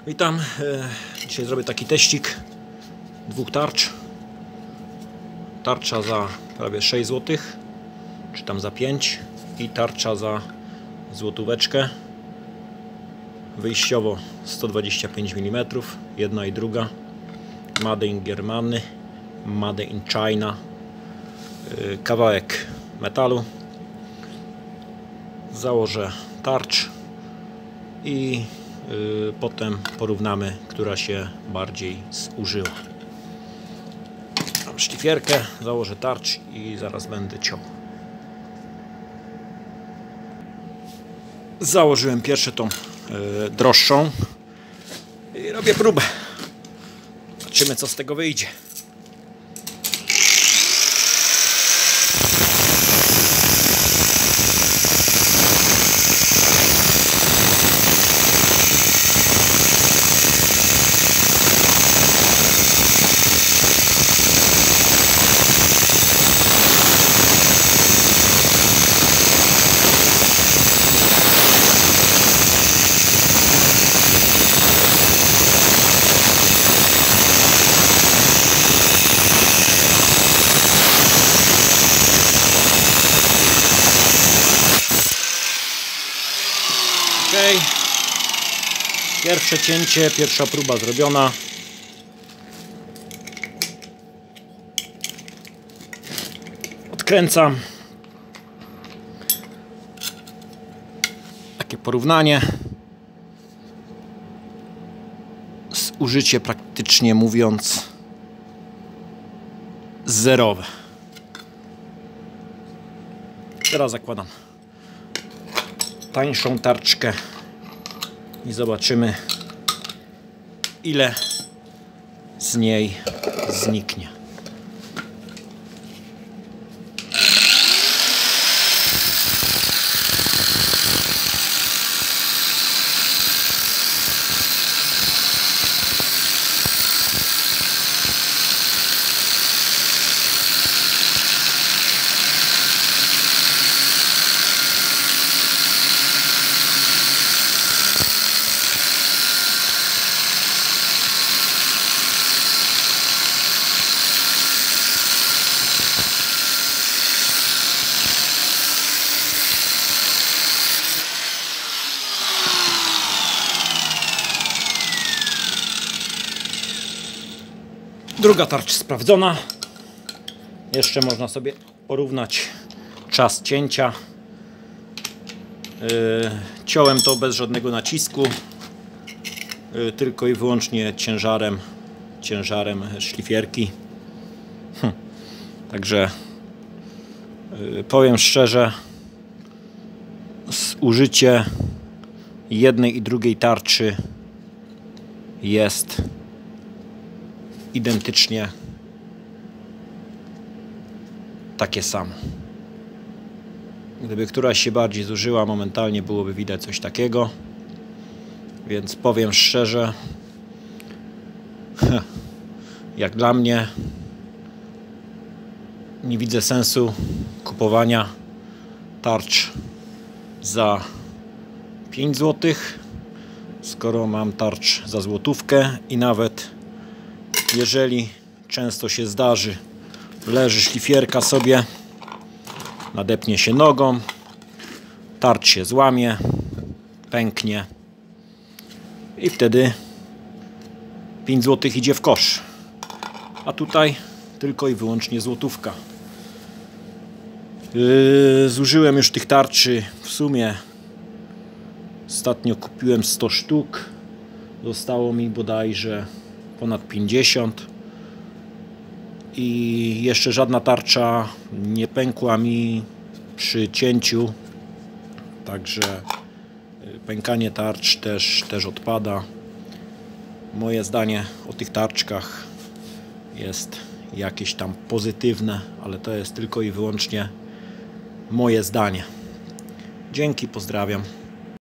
Witam. Dzisiaj zrobię taki teścik dwóch tarcz. Tarcza za prawie 6 zł, czy tam za 5 i tarcza za złotóweczkę. Wyjściowo 125 mm, jedna i druga. Made in Germany, Made in China. Kawałek metalu. Założę tarcz i potem porównamy, która się bardziej zużyła. Mam szlifierkę, założę tarcz i zaraz będę ciął. Założyłem pierwsze tą droższą i robię próbę. Zobaczymy, co z tego wyjdzie. Okay. Pierwsze cięcie, pierwsza próba zrobiona. Odkręcam. Takie porównanie. Zużycie praktycznie mówiąc zerowe. Teraz zakładam tańszą tarczkę i zobaczymy, ile z niej zniknie. Druga tarcza sprawdzona. Jeszcze można sobie porównać czas cięcia. Ciąłem to bez żadnego nacisku, tylko i wyłącznie ciężarem szlifierki. Także powiem szczerze, zużycie jednej i drugiej tarczy jest identycznie takie samo. Gdyby któraś się bardziej zużyła, momentalnie byłoby widać coś takiego. Więc powiem szczerze, jak dla mnie nie widzę sensu kupowania tarcz za 5 zł, skoro mam tarcz za złotówkę i nawet jeżeli często się zdarzy, leży szlifierka sobie, nadepnie się nogą, tarcz się złamie, pęknie i wtedy 5 zł idzie w kosz. A tutaj tylko i wyłącznie złotówka. Zużyłem już tych tarczy w sumie. Ostatnio kupiłem 100 sztuk. Zostało mi bodajże ponad 50 i jeszcze żadna tarcza nie pękła mi przy cięciu, także pękanie tarcz też odpada. Moje zdanie o tych tarczkach jest jakieś tam pozytywne, ale to jest tylko i wyłącznie moje zdanie. Dzięki, pozdrawiam.